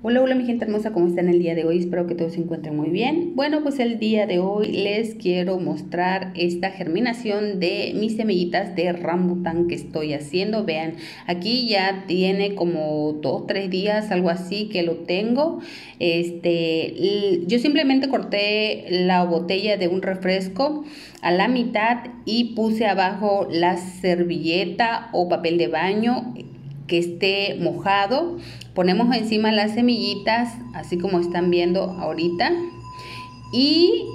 Hola, hola mi gente hermosa, ¿cómo están el día de hoy? Espero que todos se encuentren muy bien. Bueno, pues el día de hoy les quiero mostrar esta germinación de mis semillitas de rambután que estoy haciendo. Vean, aquí ya tiene como 2, 3 días, algo así que lo tengo. Yo simplemente corté la botella de un refresco a la mitad y puse abajo la servilleta o papel de baño que esté mojado. Ponemos encima las semillitas, así como están viendo ahorita, y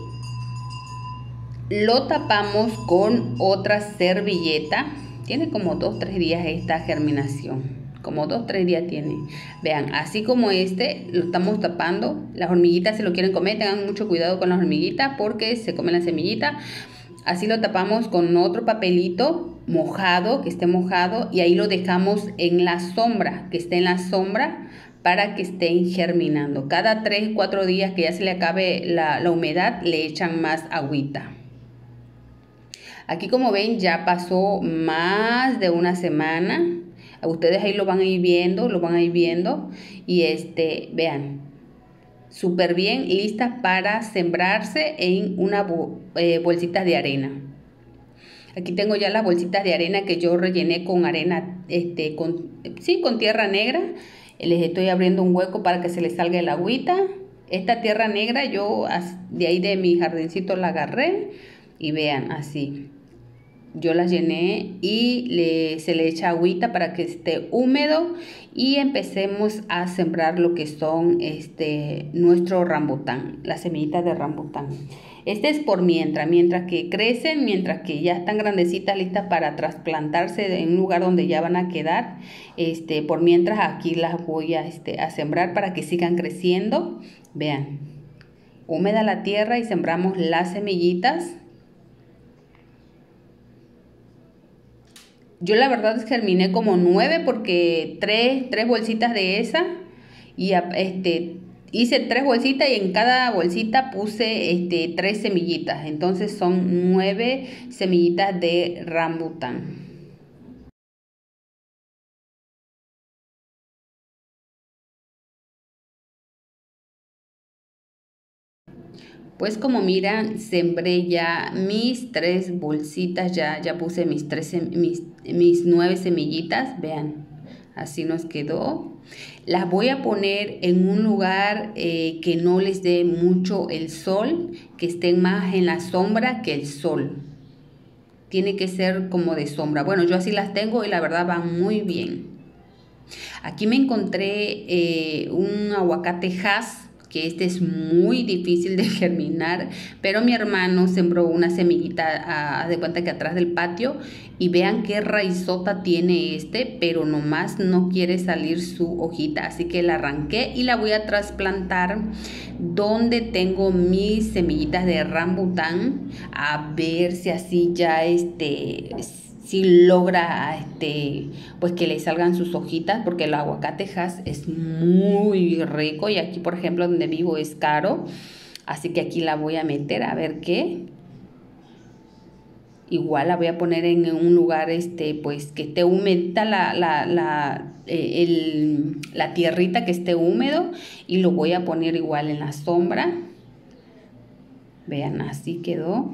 lo tapamos con otra servilleta. Tiene como 2, 3 días esta germinación, como 2, 3 días tiene. Vean, así como lo estamos tapando. Las hormiguitas se lo quieren comer, tengan mucho cuidado con las hormiguitas porque se comen la semillita. Así lo tapamos con otro papelito mojado, que esté mojado, y ahí lo dejamos en la sombra, que esté en la sombra para que estén germinando. Cada 3, 4 días que ya se le acabe la humedad, le echan más agüita. Aquí como ven ya pasó más de una semana. Ustedes ahí lo van a ir viendo, y vean, súper bien listas para sembrarse en una bolsita de arena. Aquí tengo ya las bolsitas de arena que yo rellené con arena, con tierra negra. Les estoy abriendo un hueco para que se les salga el agüita. Esta tierra negra yo de ahí de mi jardincito la agarré y vean así. Yo las llené y se le echa agüita para que esté húmedo y empecemos a sembrar lo que son nuestro rambután, las semillitas de rambután. Este es por mientras que crecen, mientras que ya están grandecitas, listas para trasplantarse en un lugar donde ya van a quedar. Por mientras aquí las voy a sembrar para que sigan creciendo. Vean, húmeda la tierra y sembramos las semillitas. Yo la verdad germiné como 9 porque tres bolsitas de esa y hice 3 bolsitas y en cada bolsita puse 3 semillitas. Entonces son 9 semillitas de rambután. Pues como miran, sembré ya mis 3 bolsitas, ya puse mis 9 semillitas, vean, así nos quedó. Las voy a poner en un lugar que no les dé mucho el sol, que estén más en la sombra que el sol. Tiene que ser como de sombra. Bueno, yo así las tengo y la verdad van muy bien. Aquí me encontré un aguacate Hass, que es muy difícil de germinar, pero mi hermano sembró una semillita, de cuenta que atrás del patio, y vean qué raizota tiene pero nomás no quiere salir su hojita, así que la arranqué y la voy a trasplantar donde tengo mis semillitas de rambután, a ver si así ya si logra pues que le salgan sus hojitas, porque el aguacate Hass es muy rico y aquí por ejemplo donde vivo es caro, así que aquí la voy a meter a ver qué. Igual la voy a poner en un lugar pues que esté húmeda la tierrita, que esté húmedo, y lo voy a poner igual en la sombra. Vean, así quedó.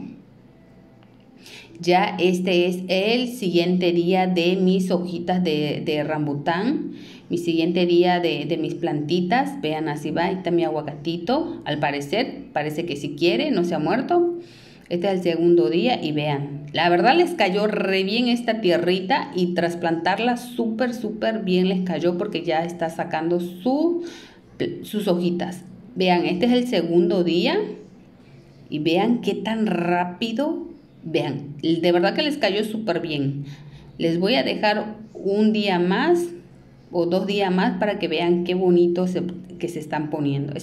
Ya este es el siguiente día de mis hojitas de rambután, mi siguiente día de mis plantitas. Vean, así va, ahí está mi aguacatito, al parecer, parece que si quiere, no se ha muerto. Este es el segundo día y vean, la verdad les cayó re bien esta tierrita y trasplantarla súper bien les cayó porque ya está sacando sus hojitas. Vean, este es el segundo día. Y vean qué tan rápido, vean, de verdad que les cayó súper bien. Les voy a dejar un día más o 2 días más para que vean qué bonito que se están poniendo.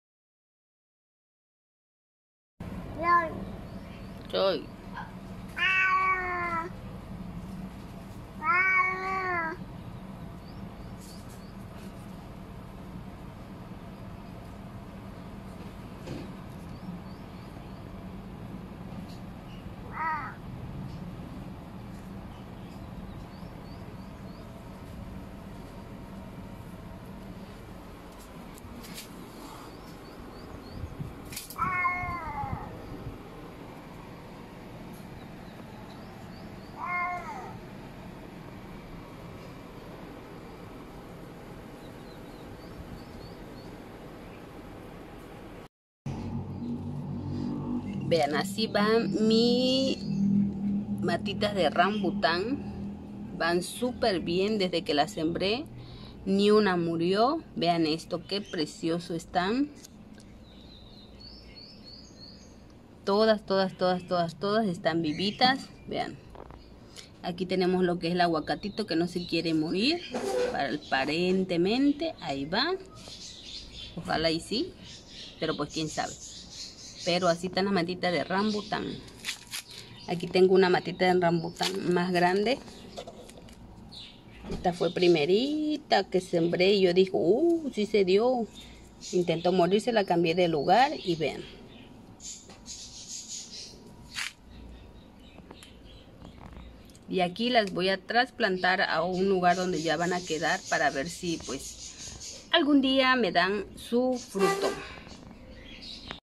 Soy. Vean, así van mis matitas de rambután. Van súper bien desde que las sembré. Ni una murió. Vean esto, qué precioso están. Todas están vivitas. Vean. Aquí tenemos lo que es el aguacatito que no se quiere morir. Aparentemente, ahí va. Ojalá y sí. Pero pues quién sabe. Pero así están las matitas de rambután. Aquí tengo una matita de rambután más grande. Esta fue primerita que sembré y yo dije, sí se dio. Intentó morirse, la cambié de lugar y vean. Y aquí las voy a trasplantar a un lugar donde ya van a quedar para ver si pues algún día me dan su fruto.